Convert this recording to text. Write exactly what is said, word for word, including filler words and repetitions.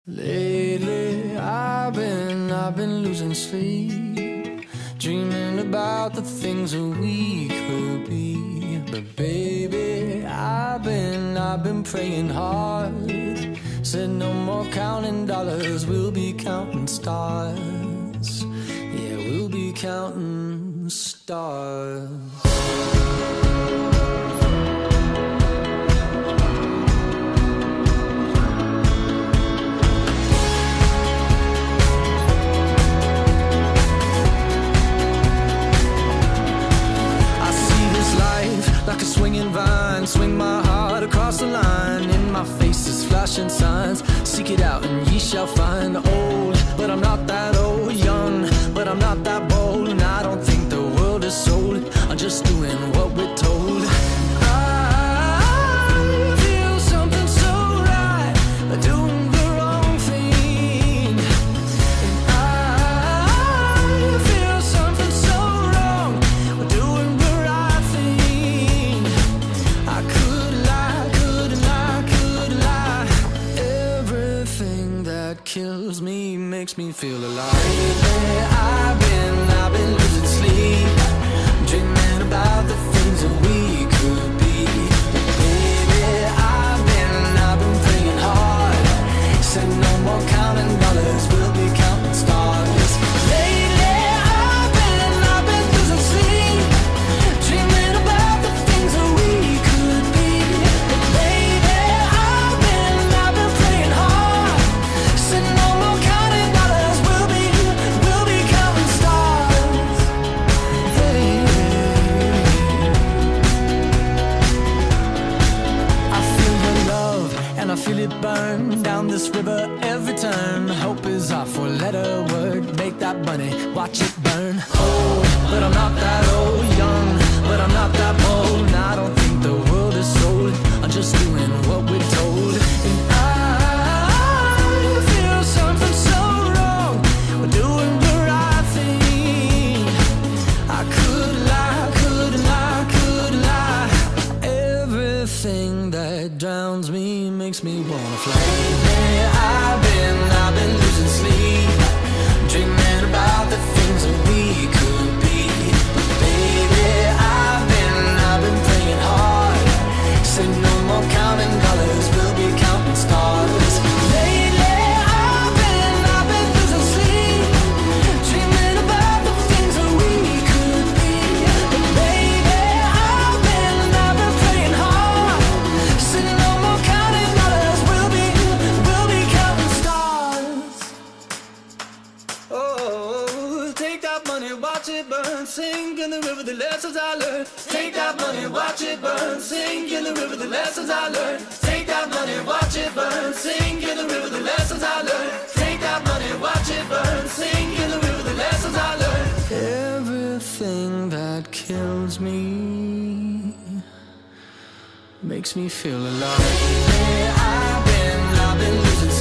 Lately, I've been, I've been losing sleep, dreaming about the things that we could be. But baby, I've been, I've been praying hard. Said no more counting dollars, we'll be counting stars. Yeah, we'll be counting stars. Like a swinging vine, swing my heart across the line. In my face is flashing signs. Seek it out and ye shall find. Old, but I'm not that old. Young, but I'm not that bold. And I don't think the world is sold. I'm just doing what we're told. I feel something so right, doing the wrong thing. And I feel something so wrong, doing the right thing. I could lie, could lie, could lie. Everything that kills me makes me feel alive. Lately, I've been, I've been losing sleep, dreaming about the things that we could be. Baby, I've been, I've been praying hard. Said no more counting dollars, we'll be counting stars. Lately, I've been, I've been losing sleep, dreaming about the things that we could be. Baby, I've been, I've been praying hard. Said no more counting dollars, we'll be, we'll be counting stars. Hey. I feel your love and I feel it burn down this river every turn. Hope is our four-letter word. Make that money, watch it burn. Old, but I'm not that old. Young, but I'm not that bold. And I don't think the world is sold. I'm just doing what we're told. And I feel something so wrong. We're doing the right thing. I could lie, could lie, could lie. Everything that drowns me makes me wanna fly. Lately, I've been, I've been losing sleep, dreaming about the things that we could be. But baby, I've been, I've been praying hard. Said no more counting dollars, we'll be counting stars. Lately, I've been, I've been losing sleep, dreaming about the things that we could be. But baby, I've been, I've been praying hard. Said no more counting dollars, we'll be, we'll be counting stars. Oh, take that money, watch it burn, sink in the river, the lessons I learned. Take that money, watch it burn, sink in the river, the lessons I learned. Take that money, watch it burn, sink in the river, the lessons I learned. Take that money, watch it burn, sink in the river, the lessons I learned. Everything that kills me makes me feel alive. Lately, I've been, I've been losing